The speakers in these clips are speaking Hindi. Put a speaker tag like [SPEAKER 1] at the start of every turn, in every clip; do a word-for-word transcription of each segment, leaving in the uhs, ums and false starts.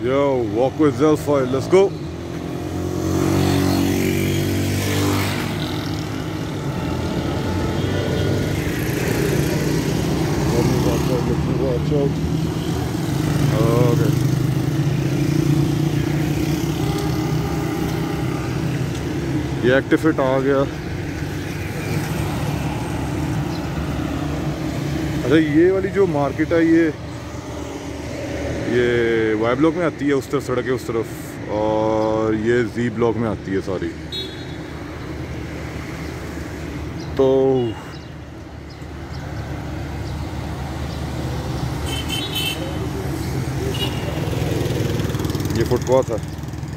[SPEAKER 1] Yo, walk with Zelfire, let's go. Watch out. Okay. ये एक्टिफिट आ गया। अच्छा, ये वाली जो मार्केट है ये ये वाई ब्लॉक में आती है, उस तरफ सड़क है उस तरफ, और ये जी ब्लॉक में आती है सारी। तो ये फुटपाथ है।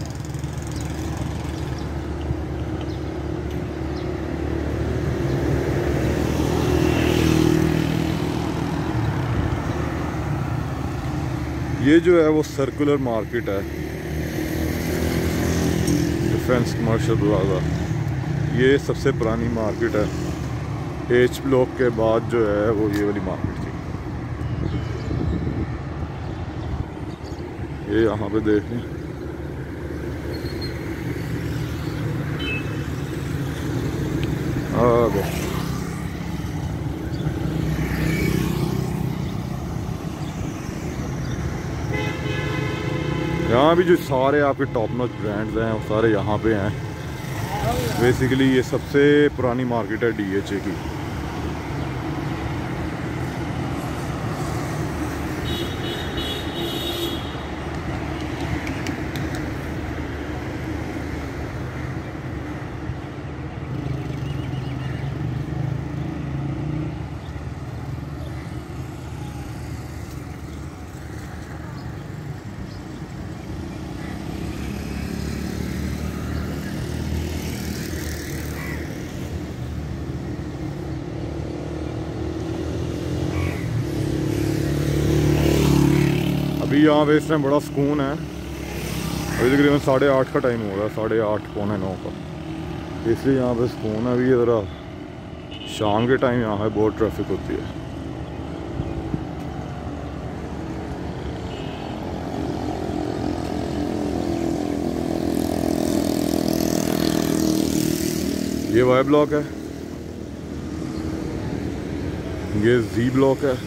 [SPEAKER 1] ये जो है वो सर्कुलर मार्केट है, डिफेंस कमर्शियल प्लाजा। ये सबसे पुरानी मार्केट है। एच ब्लॉक के बाद जो है वो ये वाली मार्केट थी। ये यहाँ पे देख लें, आ यहाँ भी जो सारे आपके टॉप नॉच ब्रांड्स हैं वो सारे यहाँ पे हैं। बेसिकली ये सबसे पुरानी मार्केट है डी एच ए की। अभी यहाँ पे इस टाइम बड़ा सुकून है। अभी तकरीबन साढ़े आठ का टाइम हो रहा है, साढ़े आठ पौने नौ का, इसलिए यहाँ पे सुकून है। अभी ये ज़रा शाम के टाइम यहाँ है बहुत ट्रैफिक होती है। ये वाई ब्लॉक है, ये जी ब्लॉक है।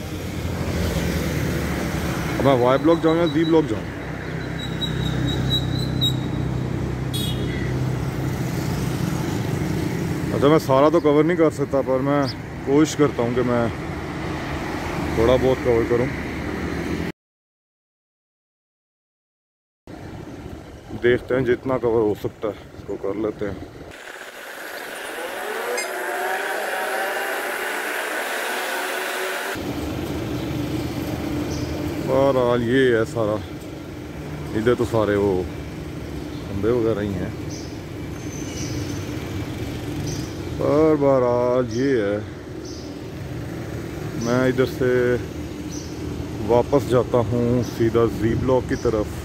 [SPEAKER 1] अब मैं वाई ब्लॉक जाऊँ या जी ब्लॉक जाऊँ? अच्छा, मैं सारा तो कवर नहीं कर सकता, पर मैं कोशिश करता हूँ कि मैं थोड़ा बहुत कवर करूँ। देखते हैं जितना कवर हो सकता है इसको कर लेते हैं। बहरहाल ये है सारा, इधर तो सारे वो खंबे वगैरह ही हैं, पर बहरहाल ये है। मैं इधर से वापस जाता हूँ सीधा जी ब्लॉक की तरफ।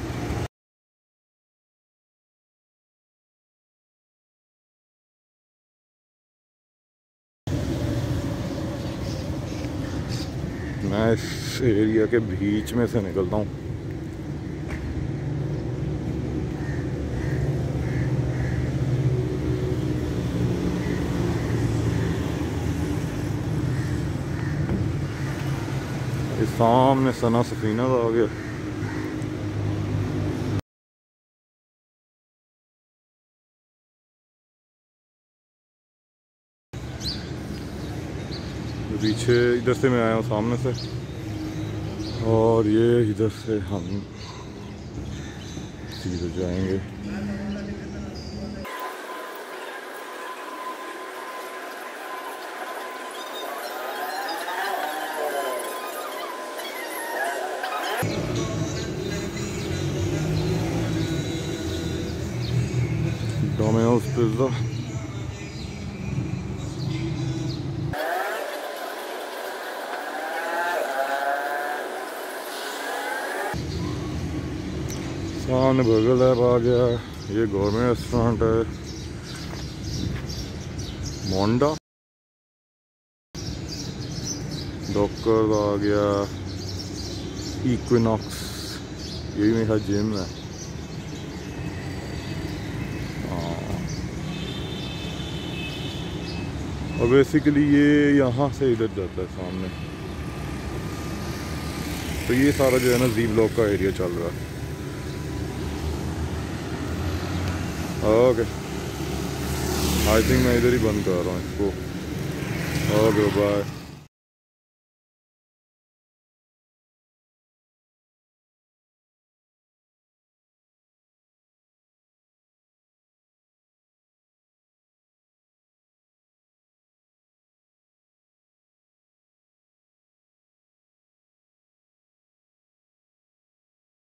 [SPEAKER 1] मैं इस एरिया के बीच में से निकलता हूँ। इस सामने सना सफीना आ गया। पीछे इधर से मैं आया हूँ सामने से, और ये इधर से हम सीधे जाएंगे। Domino's pizza. सामने बर्गर लैब आ गया। ये गवर्नमेंट रेस्टोरेंट है, मोंडा। डॉक्टर आ गया, इक्विनॉक्स, यही मेरा जिम है। हाँ, और बेसिकली ये यहाँ से इधर जाता है सामने। तो ये सारा जो है ना जी ब्लॉक का एरिया चल रहा है। ओके, आई थिंक मैं इधर ही बंद कर रहा हूँ इसको। Okay bye.